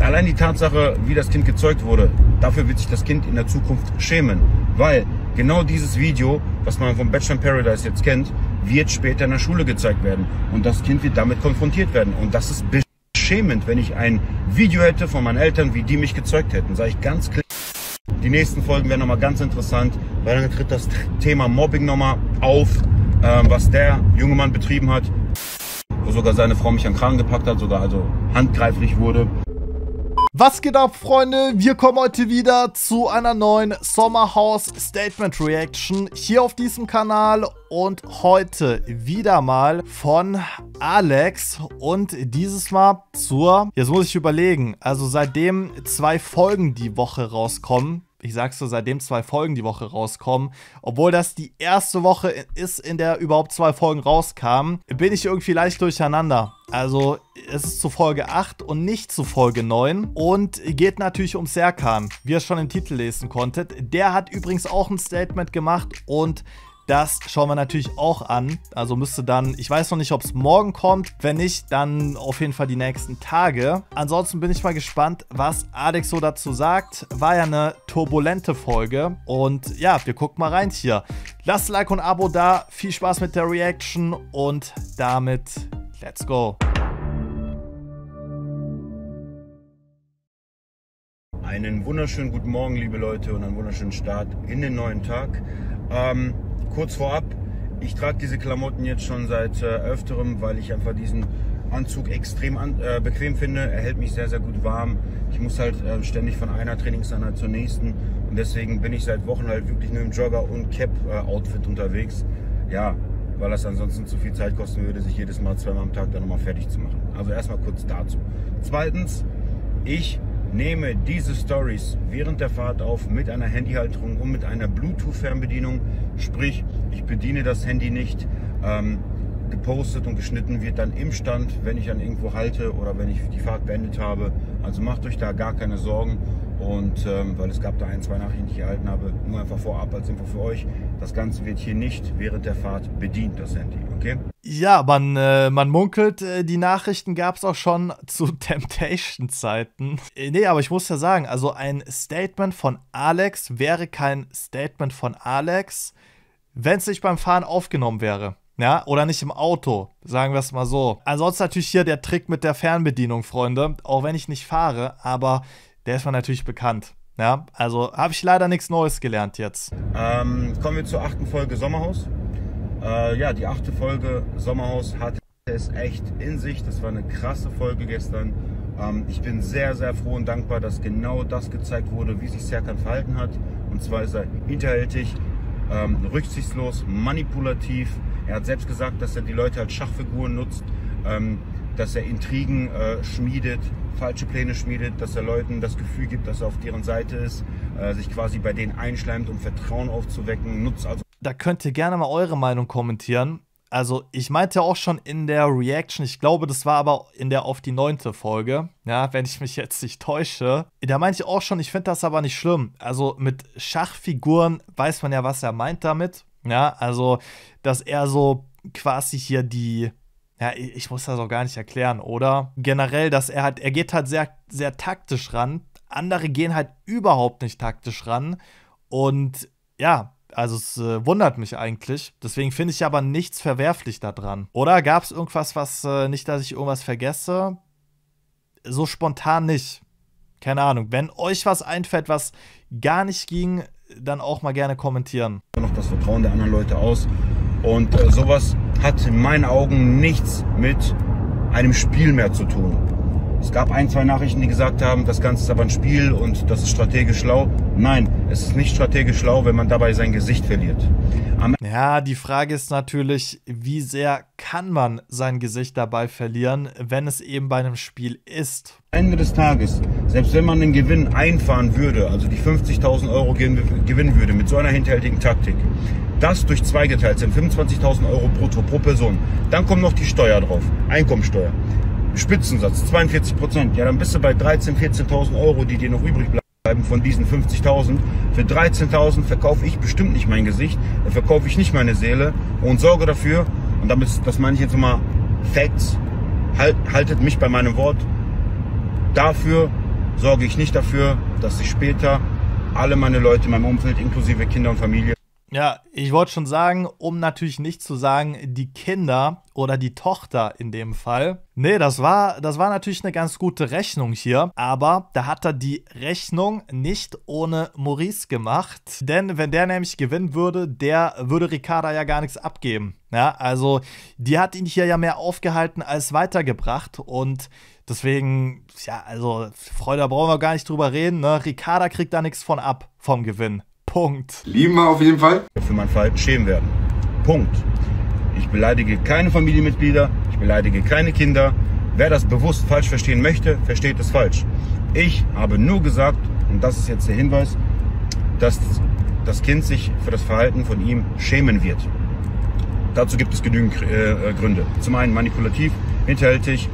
allein die Tatsache, wie das Kind gezeugt wurde, dafür wird sich das Kind in der Zukunft schämen. Weil genau dieses Video, was man vom Bachelor in Paradise jetzt kennt, wird später in der Schule gezeigt werden. Und das Kind wird damit konfrontiert werden. Und das ist beschämend, wenn ich ein Video hätte von meinen Eltern, wie die mich gezeugt hätten. Sage ich ganz klar. Die nächsten Folgen werden nochmal ganz interessant, weil dann tritt das Thema Mobbing nochmal auf, was der junge Mann betrieben hat, wo sogar seine Frau mich an den Kragen gepackt hat, sogar also handgreiflich wurde. Was geht ab, Freunde? Wir kommen heute wieder zu einer neuen Sommerhaus Statement Reaction hier auf diesem Kanal und heute wieder mal von Alex und dieses Mal zur, jetzt muss ich überlegen, also seitdem 2 Folgen die Woche rauskommen, ich sag's so, seitdem 2 Folgen die Woche rauskommen, obwohl das die erste Woche ist, in der überhaupt 2 Folgen rauskamen, bin ich irgendwie leicht durcheinander. Also es ist zu Folge 8 und nicht zu Folge 9 und geht natürlich um Serkan, wie ihr schon im Titel lesen konntet. Der hat übrigens auch ein Statement gemacht und das schauen wir natürlich auch an. Also müsste dann, ich weiß noch nicht, ob es morgen kommt. Wenn nicht, dann auf jeden Fall die nächsten Tage. Ansonsten bin ich mal gespannt, was Alex so dazu sagt. War ja eine turbulente Folge. Und ja, wir gucken mal rein hier. Lasst ein Like und ein Abo da. Viel Spaß mit der Reaction. Und damit, let's go. Einen wunderschönen guten Morgen, liebe Leute, und einen wunderschönen Start in den neuen Tag. Kurz vorab, ich trage diese Klamotten jetzt schon seit öfterem, weil ich einfach diesen Anzug extrem bequem finde. Er hält mich sehr, sehr gut warm. Ich muss halt ständig von einer Trainingseinheit zur nächsten und deswegen bin ich seit Wochen halt wirklich nur im Jogger- und Cap-Outfit unterwegs. Ja, weil das ansonsten zu viel Zeit kosten würde, sich jedes Mal 2-mal am Tag dann nochmal fertig zu machen. Also erstmal kurz dazu. Zweitens, ich nehme diese Stories während der Fahrt auf mit einer Handyhalterung und mit einer Bluetooth-Fernbedienung. Sprich, ich bediene das Handy nicht. Gepostet und geschnitten wird dann im Stand, wenn ich an irgendwo halte oder wenn ich die Fahrt beendet habe. Also macht euch da gar keine Sorgen. Und weil es gab da 1, 2 Nachrichten, die ich erhalten habe, nur einfach vorab als Info für euch. Das Ganze wird hier nicht während der Fahrt bedient, das Handy, okay? Ja, man munkelt, die Nachrichten gab es auch schon zu Temptation-Zeiten. Nee, aber ich muss ja sagen, also ein Statement von Alex wäre kein Statement von Alex, wenn es nicht beim Fahren aufgenommen wäre. Ja, oder nicht im Auto, sagen wir es mal so. Ansonsten natürlich hier der Trick mit der Fernbedienung, Freunde. Auch wenn ich nicht fahre, aber der ist mir natürlich bekannt. Ja, also habe ich leider nichts Neues gelernt jetzt. Kommen wir zur 8. Folge Sommerhaus. Ja, die 8. Folge Sommerhaus hatte es echt in sich. Das war eine krasse Folge gestern. Ich bin sehr, sehr froh und dankbar, dass genau das gezeigt wurde, wie sich Serkan verhalten hat. Und zwar ist er hinterhältig, rücksichtslos, manipulativ. Er hat selbst gesagt, dass er die Leute als Schachfiguren nutzt, dass er Intrigen schmiedet, falsche Pläne schmiedet, dass er Leuten das Gefühl gibt, dass er auf deren Seite ist, sich quasi bei denen einschleimt, um Vertrauen aufzuwecken, nutzt also. Da könnt ihr gerne mal eure Meinung kommentieren. Also ich meinte auch schon in der Reaction, ich glaube, das war aber in der auf die 9. Folge, ja, wenn ich mich jetzt nicht täusche. Da meinte ich auch schon, ich finde das aber nicht schlimm. Also mit Schachfiguren weiß man ja, was er meint damit. Ja, also, dass er so quasi hier die, ja, ich muss das auch gar nicht erklären, oder? Generell, dass er geht halt sehr, sehr taktisch ran. Andere gehen halt überhaupt nicht taktisch ran. Und ja, also es wundert mich eigentlich. Deswegen finde ich aber nichts verwerflich daran. Oder gab es irgendwas, was, nicht, dass ich irgendwas vergesse? So spontan nicht. Keine Ahnung. Wenn euch was einfällt, was gar nicht ging, dann auch mal gerne kommentieren. Noch das Vertrauen der anderen Leute aus. Und sowas hat in meinen Augen nichts mit einem Spiel mehr zu tun. Es gab 1, 2 Nachrichten, die gesagt haben, das Ganze ist aber ein Spiel und das ist strategisch schlau. Nein, es ist nicht strategisch schlau, wenn man dabei sein Gesicht verliert. Ja, die Frage ist natürlich, wie sehr kann man sein Gesicht dabei verlieren, wenn es eben bei einem Spiel ist. Am Ende des Tages, selbst wenn man den Gewinn einfahren würde, also die 50.000 Euro gewinnen würde mit so einer hinterhältigen Taktik, das durch 2 geteilt sind 25.000 Euro brutto pro Person, dann kommt noch die Steuer drauf, Einkommensteuer. Spitzensatz 42%, ja, dann bist du bei 13.000, 14.000 Euro, die dir noch übrig bleiben von diesen 50.000. Für 13.000 verkaufe ich bestimmt nicht mein Gesicht, dann verkaufe ich nicht meine Seele und sorge dafür, und damit, das meine ich jetzt mal Facts, haltet mich bei meinem Wort, dafür, sorge ich nicht dafür, dass sich später alle meine Leute in meinem Umfeld, inklusive Kinder und Familie. Ja, ich wollte schon sagen, um natürlich nicht zu sagen, die Kinder oder die Tochter in dem Fall. Nee, das war natürlich eine ganz gute Rechnung hier, aber da hat er die Rechnung nicht ohne Maurice gemacht, denn wenn der nämlich gewinnen würde, der würde Ricarda ja gar nichts abgeben. Ja, also die hat ihn hier ja mehr aufgehalten als weitergebracht und deswegen, ja, also Freude, da brauchen wir gar nicht drüber reden, ne? Ricarda kriegt da nichts von ab vom Gewinn. Punkt. Lieben wir auf jeden Fall. Für mein Verhalten schämen werden. Punkt. Ich beleidige keine Familienmitglieder, ich beleidige keine Kinder. Wer das bewusst falsch verstehen möchte, versteht es falsch. Ich habe nur gesagt, und das ist jetzt der Hinweis, dass das Kind sich für das Verhalten von ihm schämen wird. Dazu gibt es genügend Gründe. Zum einen manipulativ, hinterhältig,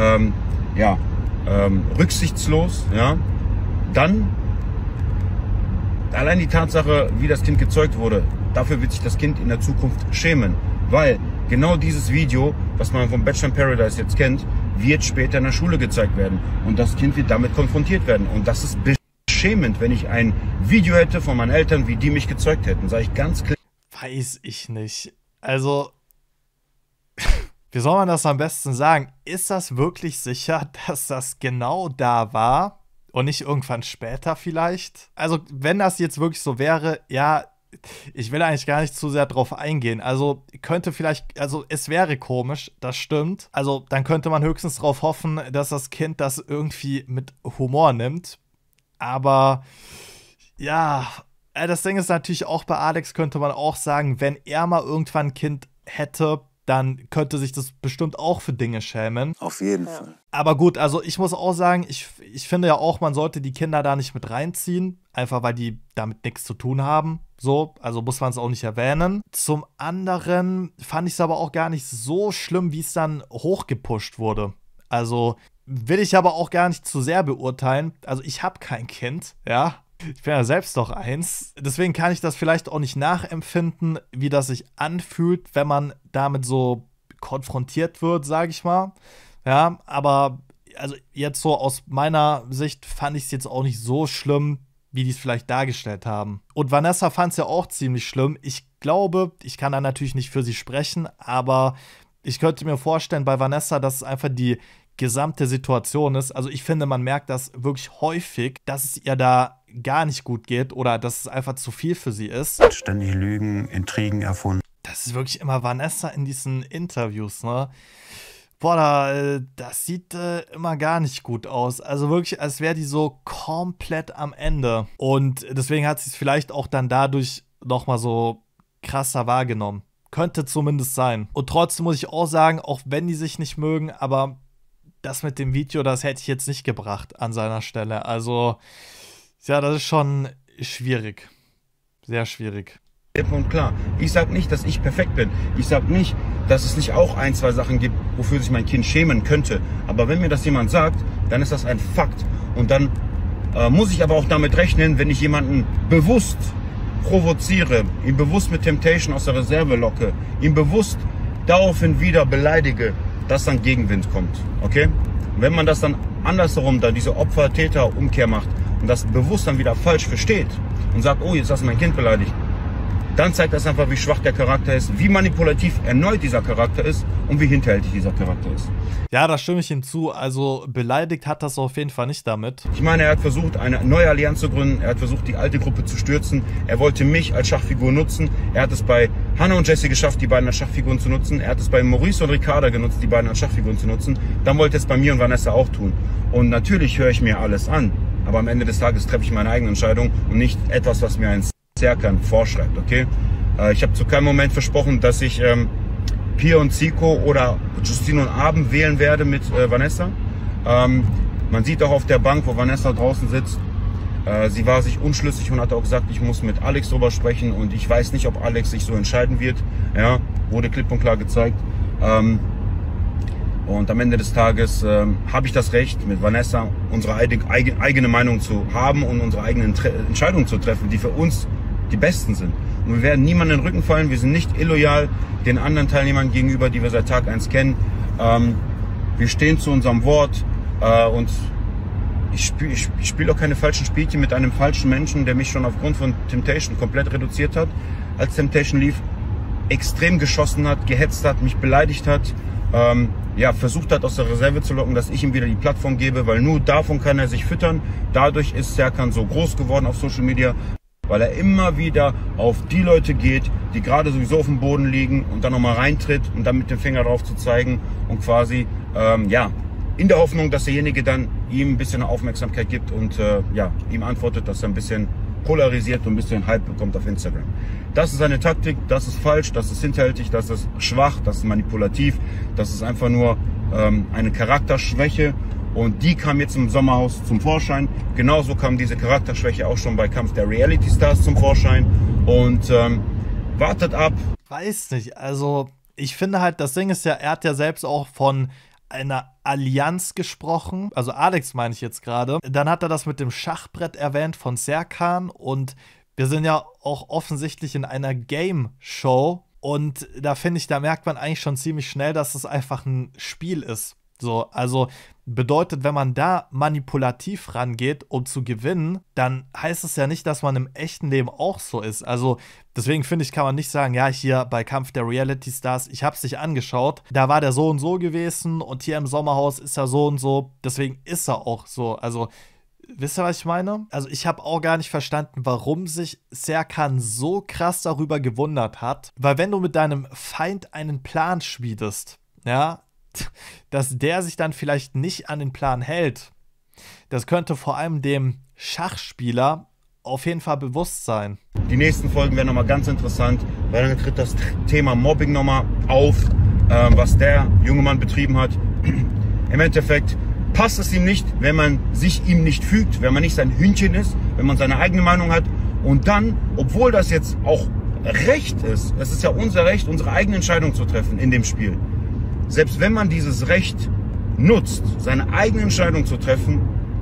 rücksichtslos, ja. Dann allein die Tatsache, wie das Kind gezeugt wurde, dafür wird sich das Kind in der Zukunft schämen. Weil genau dieses Video, was man vom Bachelor in Paradise jetzt kennt, wird später in der Schule gezeigt werden. Und das Kind wird damit konfrontiert werden. Und das ist beschämend, wenn ich ein Video hätte von meinen Eltern, wie die mich gezeugt hätten. Sage ich ganz klar. Weiß ich nicht. Also, wie soll man das am besten sagen? Ist das wirklich sicher, dass das genau da war? Und nicht irgendwann später vielleicht? Also, wenn das jetzt wirklich so wäre, ja, ich will eigentlich gar nicht zu sehr drauf eingehen. Also, könnte vielleicht, also, es wäre komisch, das stimmt. Also, dann könnte man höchstens darauf hoffen, dass das Kind das irgendwie mit Humor nimmt. Aber, ja, das Ding ist natürlich auch bei Alex, könnte man auch sagen, wenn er mal irgendwann ein Kind hätte, dann könnte sich das bestimmt auch für Dinge schämen. Auf jeden Fall. Aber gut, also ich muss auch sagen, ich finde ja auch, man sollte die Kinder da nicht mit reinziehen, einfach weil die damit nichts zu tun haben. So, also muss man es auch nicht erwähnen. Zum anderen fand ich es aber auch gar nicht so schlimm, wie es dann hochgepusht wurde. Also will ich aber auch gar nicht zu sehr beurteilen. Also ich habe kein Kind, ja. Ich bin ja selbst doch eins. Deswegen kann ich das vielleicht auch nicht nachempfinden, wie das sich anfühlt, wenn man damit so konfrontiert wird, sage ich mal. Ja, aber also jetzt so aus meiner Sicht fand ich es jetzt auch nicht so schlimm, wie die es vielleicht dargestellt haben. Und Vanessa fand es ja auch ziemlich schlimm. Ich glaube, ich kann da natürlich nicht für sie sprechen, aber ich könnte mir vorstellen bei Vanessa, dass es einfach die gesamte Situation ist. Also ich finde, man merkt das wirklich häufig, dass es ihr da gar nicht gut geht oder dass es einfach zu viel für sie ist. Ständig Lügen, Intrigen erfunden. Das ist wirklich immer Vanessa in diesen Interviews, ne? Boah, das sieht immer gar nicht gut aus. Also wirklich, als wäre die so komplett am Ende. Und deswegen hat sie es vielleicht auch dann dadurch nochmal so krasser wahrgenommen. Könnte zumindest sein. Und trotzdem muss ich auch sagen, auch wenn die sich nicht mögen, aber das mit dem Video, das hätte ich jetzt nicht gebracht an seiner Stelle. Also, ja, das ist schon schwierig. Sehr schwierig. Und klar, ich sage nicht, dass ich perfekt bin. Ich sage nicht, dass es nicht auch ein, zwei Sachen gibt, wofür sich mein Kind schämen könnte. Aber wenn mir das jemand sagt, dann ist das ein Fakt. Und dann muss ich aber auch damit rechnen, wenn ich jemanden bewusst provoziere, ihn bewusst mit Temptation aus der Reserve locke, ihn bewusst daraufhin wieder beleidige, dass dann Gegenwind kommt, okay? Und wenn man das dann andersherum, da diese Opfer-Täter-Umkehr macht und das bewusst dann wieder falsch versteht und sagt, oh, jetzt hast du mein Kind beleidigt, dann zeigt das einfach, wie schwach der Charakter ist, wie manipulativ erneut dieser Charakter ist und wie hinterhältig dieser Charakter ist. Ja, da stimme ich hinzu. Also beleidigt hat das auf jeden Fall nicht damit. Ich meine, er hat versucht, eine neue Allianz zu gründen. Er hat versucht, die alte Gruppe zu stürzen. Er wollte mich als Schachfigur nutzen. Er hat es bei Hannah und Jessie geschafft, die beiden als Schachfiguren zu nutzen. Er hat es bei Maurice und Ricarda genutzt, die beiden als Schachfiguren zu nutzen. Dann wollte er es bei mir und Vanessa auch tun. Und natürlich höre ich mir alles an. Aber am Ende des Tages treffe ich meine eigene Entscheidung und nicht etwas, was mir ein Zerkan vorschreibt, okay? Ich habe zu keinem Moment versprochen, dass ich Pia und Zico oder Justine und Abend wählen werde mit Vanessa. Man sieht auch auf der Bank, wo Vanessa draußen sitzt, sie war sich unschlüssig und hat auch gesagt, ich muss mit Alex drüber sprechen und ich weiß nicht, ob Alex sich so entscheiden wird. Ja, wurde klipp und klar gezeigt. Und am Ende des Tages habe ich das Recht, mit Vanessa unsere eigene Meinung zu haben und unsere eigenen Entscheidungen zu treffen, die für uns die besten sind. Und wir werden niemanden in den Rücken fallen, wir sind nicht illoyal den anderen Teilnehmern gegenüber, die wir seit Tag 1 kennen. Wir stehen zu unserem Wort und ich spiele auch keine falschen Spielchen mit einem falschen Menschen, der mich schon aufgrund von Temptation komplett reduziert hat, als Temptation lief, extrem geschossen hat, gehetzt hat, mich beleidigt hat, ja, versucht hat, aus der Reserve zu locken, dass ich ihm wieder die Plattform gebe, weil nur davon kann er sich füttern. Dadurch ist Serkan so groß geworden auf Social Media, weil er immer wieder auf die Leute geht, die gerade sowieso auf dem Boden liegen und dann nochmal reintritt und dann mit dem Finger drauf zu zeigen und quasi, ja, in der Hoffnung, dass derjenige dann ihm ein bisschen Aufmerksamkeit gibt und ja, ihm antwortet, dass er ein bisschen polarisiert und ein bisschen Hype bekommt auf Instagram. Das ist eine Taktik, das ist falsch, das ist hinterhältig, das ist schwach, das ist manipulativ, das ist einfach nur eine Charakterschwäche und die kam jetzt im Sommerhaus zum Vorschein. Genauso kam diese Charakterschwäche auch schon bei Kampf der Reality Stars zum Vorschein und wartet ab. Weiß nicht, also ich finde halt, das Ding ist ja, er hat ja selbst auch von einer Allianz gesprochen, also Alex meine ich jetzt gerade. Dann hat er das mit dem Schachbrett erwähnt von Serkan und wir sind ja auch offensichtlich in einer Game-Show und da finde ich, da merkt man eigentlich schon ziemlich schnell, dass es einfach ein Spiel ist. So, also bedeutet, wenn man da manipulativ rangeht, um zu gewinnen, dann heißt es ja nicht, dass man im echten Leben auch so ist. Also deswegen finde ich, kann man nicht sagen, ja, hier bei Kampf der Reality Stars, ich habe es sich angeschaut, da war der so und so gewesen und hier im Sommerhaus ist er so und so, deswegen ist er auch so. Also wisst ihr, was ich meine? Also ich habe auch gar nicht verstanden, warum sich Serkan so krass darüber gewundert hat, weil wenn du mit deinem Feind einen Plan schmiedest, ja, dass der sich dann vielleicht nicht an den Plan hält, das könnte vor allem dem Schachspieler auf jeden Fall bewusst sein. Die nächsten Folgen werden nochmal ganz interessant, weil dann tritt das Thema Mobbing nochmal auf, was der junge Mann betrieben hat. Im Endeffekt passt es ihm nicht, wenn man sich ihm nicht fügt, wenn man nicht sein Hündchen ist, wenn man seine eigene Meinung hat und dann, obwohl das jetzt auch Recht ist, es ist ja unser Recht, unsere eigene Entscheidung zu treffen in dem Spiel. Selbst wenn man dieses Recht nutzt, seine eigene Entscheidung zu treffen,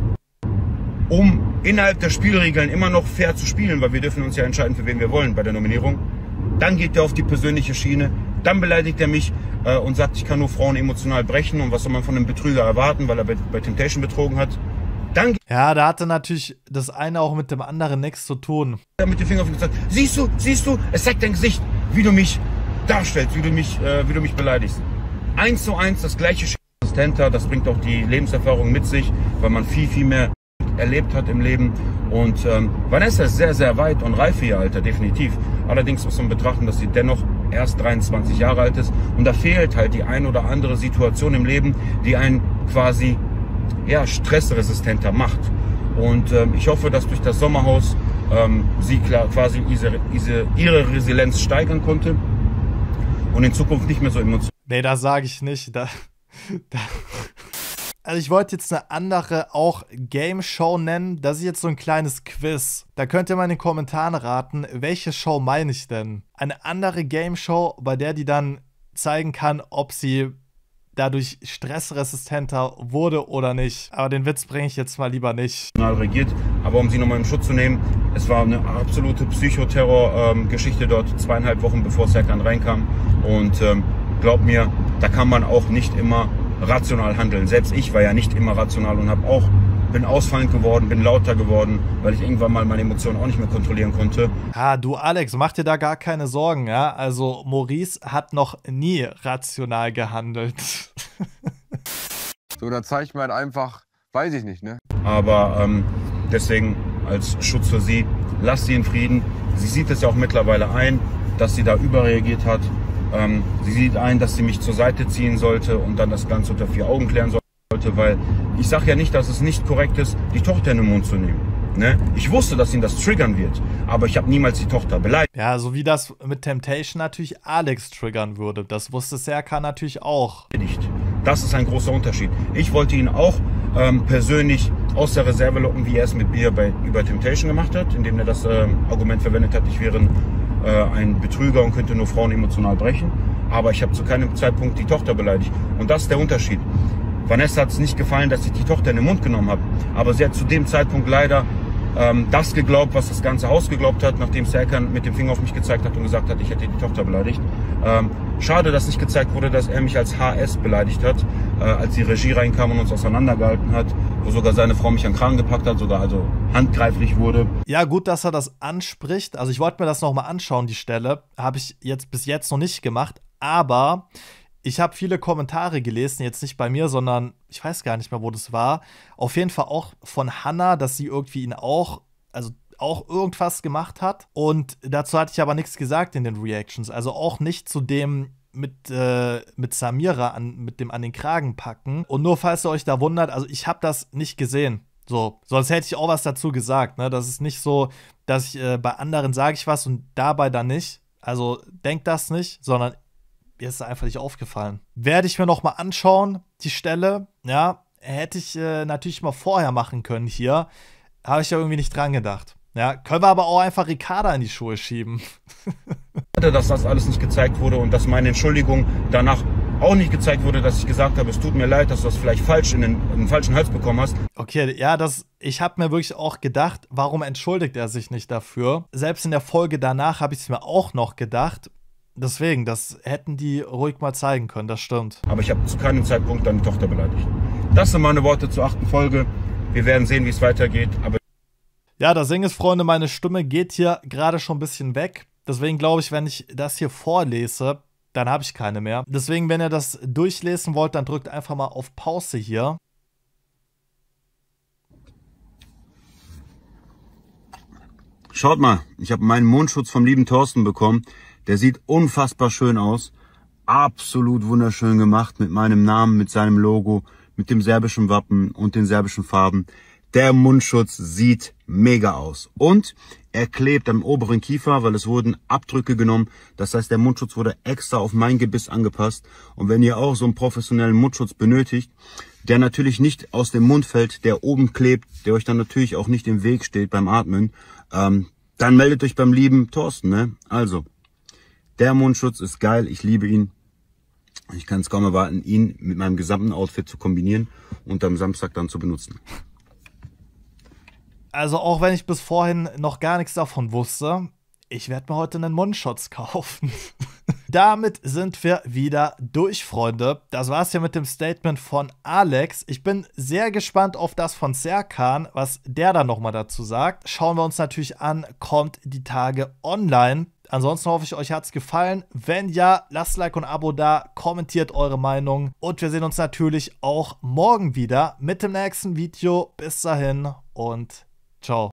um innerhalb der Spielregeln immer noch fair zu spielen, weil wir dürfen uns ja entscheiden, für wen wir wollen bei der Nominierung, dann geht er auf die persönliche Schiene, dann beleidigt er mich und sagt, ich kann nur Frauen emotional brechen und was soll man von einem Betrüger erwarten, weil er bei Temptation betrogen hat. Dann ja, da hatte natürlich das eine auch mit dem anderen nichts zu tun. Er mit dem Finger auf mich gesagt, siehst du, es zeigt dein Gesicht, wie du mich darstellst, wie du mich beleidigst. 1:1 das gleiche Assistenter, das bringt auch die Lebenserfahrung mit sich, weil man viel, viel mehr erlebt hat im Leben. Und Vanessa ist sehr, sehr weit und reif für ihr Alter, definitiv. Allerdings muss man betrachten, dass sie dennoch erst 23 Jahre alt ist. Und da fehlt halt die ein oder andere Situation im Leben, die einen quasi ja, stressresistenter macht. Und ich hoffe, dass durch das Sommerhaus sie quasi ihre Resilienz steigern konnte und in Zukunft nicht mehr so emotional. Nee, das sage ich nicht. Also ich wollte jetzt eine andere auch Game-Show nennen. Das ist jetzt so ein kleines Quiz. Da könnt ihr mal in den Kommentaren raten, welche Show meine ich denn? Eine andere Game-Show, bei der die dann zeigen kann, ob sie dadurch stressresistenter wurde oder nicht. Aber den Witz bringe ich jetzt mal lieber nicht. Regiert, aber um sie nochmal im Schutz zu nehmen, es war eine absolute Psychoterror-Geschichte dort, 2,5 Wochen bevor Serkan reinkam. Und glaubt mir, da kann man auch nicht immer rational handeln. Selbst ich war ja nicht immer rational und bin ausfallend geworden, bin lauter geworden, weil ich irgendwann mal meine Emotionen auch nicht mehr kontrollieren konnte. Ah, du Alex, mach dir da gar keine Sorgen, ja? Also Maurice hat noch nie rational gehandelt. So, da zeigt man einfach, weiß ich nicht, ne? Aber deswegen als Schutz für sie, lasst sie in Frieden. Sie sieht es ja auch mittlerweile ein, dass sie da überreagiert hat. Sie sieht ein, dass sie mich zur Seite ziehen sollte und dann das Ganze unter 4 Augen klären sollte, weil ich sage ja nicht, dass es nicht korrekt ist, die Tochter in den Mund zu nehmen. Ne? Ich wusste, dass ihn das triggern wird, aber ich habe niemals die Tochter beleidigt. Ja, so wie das mit Temptation natürlich Alex triggern würde. Das wusste Serkan natürlich auch. Das ist ein großer Unterschied. Ich wollte ihn auch persönlich aus der Reserve locken, wie er es mit mir über Temptation gemacht hat, indem er das Argument verwendet hat, ich wäre ein Betrüger und könnte nur Frauen emotional brechen. Aber ich habe zu keinem Zeitpunkt die Tochter beleidigt. Und das ist der Unterschied. Vanessa hat es nicht gefallen, dass ich die Tochter in den Mund genommen habe. Aber sie hat zu dem Zeitpunkt leider das geglaubt, was das ganze Haus geglaubt hat, nachdem Serkan mit dem Finger auf mich gezeigt hat und gesagt hat, ich hätte die Tochter beleidigt. Schade, dass nicht gezeigt wurde, dass er mich als HS beleidigt hat, als die Regie reinkam und uns auseinandergehalten hat, wo sogar seine Frau mich an den Kragen gepackt hat, sogar also handgreiflich wurde. Ja, gut, dass er das anspricht. Also ich wollte mir das nochmal anschauen, die Stelle. Habe ich jetzt bis jetzt noch nicht gemacht. Aber ich habe viele Kommentare gelesen, jetzt nicht bei mir, sondern ich weiß gar nicht mehr, wo das war. Auf jeden Fall auch von Hannah, dass sie irgendwie ihn auch irgendwas gemacht hat. Und dazu hatte ich aber nichts gesagt in den Reactions. Also auch nicht zu dem mit Samira, mit dem an den Kragen packen. Und nur falls ihr euch da wundert, also ich habe das nicht gesehen. So, sonst hätte ich auch was dazu gesagt. Ne? Das ist nicht so, dass ich bei anderen sage ich was und dabei dann nicht. Also denkt das nicht, sondern mir ist es einfach nicht aufgefallen. Werde ich mir noch mal anschauen, die Stelle. Ja, hätte ich natürlich mal vorher machen können hier. Habe ich ja irgendwie nicht dran gedacht. Ja, können wir aber auch einfach Ricarda in die Schuhe schieben. Dass das alles nicht gezeigt wurde und dass meine Entschuldigung danach auch nicht gezeigt wurde, dass ich gesagt habe, es tut mir leid, dass du das vielleicht falsch in den falschen Hals bekommen hast. Okay, ja, ich habe mir wirklich auch gedacht, warum entschuldigt er sich nicht dafür? Selbst in der Folge danach habe ich es mir auch noch gedacht. Deswegen, das hätten die ruhig mal zeigen können, das stimmt. Aber ich habe zu keinem Zeitpunkt deine Tochter beleidigt. Das sind meine Worte zur 8. Folge. Wir werden sehen, wie es weitergeht. Aber ja, das Ding ist, Freunde, meine Stimme geht hier gerade schon ein bisschen weg. Deswegen glaube ich, wenn ich das hier vorlese, dann habe ich keine mehr. Deswegen, wenn ihr das durchlesen wollt, dann drückt einfach mal auf Pause hier. Schaut mal, ich habe meinen Mundschutz vom lieben Thorsten bekommen. Der sieht unfassbar schön aus. Absolut wunderschön gemacht mit meinem Namen, mit seinem Logo, mit dem serbischen Wappen und den serbischen Farben. Der Mundschutz sieht mega aus. Und er klebt am oberen Kiefer, weil es wurden Abdrücke genommen. Das heißt, der Mundschutz wurde extra auf mein Gebiss angepasst. Und wenn ihr auch so einen professionellen Mundschutz benötigt, der natürlich nicht aus dem Mund fällt, der oben klebt, der euch dann natürlich auch nicht im Weg steht beim Atmen, dann meldet euch beim lieben Thorsten, ne? Also, der Mundschutz ist geil, ich liebe ihn. Ich kann es kaum erwarten, ihn mit meinem gesamten Outfit zu kombinieren und am Samstag dann zu benutzen. Also auch wenn ich bis vorhin noch gar nichts davon wusste, ich werde mir heute einen Mundschutz kaufen. Damit sind wir wieder durch, Freunde. Das war's ja mit dem Statement von Alex. Ich bin sehr gespannt auf das von Serkan, was der dann nochmal dazu sagt. Schauen wir uns natürlich an, kommt die Tage online. Ansonsten hoffe ich, euch hat's gefallen. Wenn ja, lasst Like und Abo da, kommentiert eure Meinung. Und wir sehen uns natürlich auch morgen wieder mit dem nächsten Video. Bis dahin und ciao.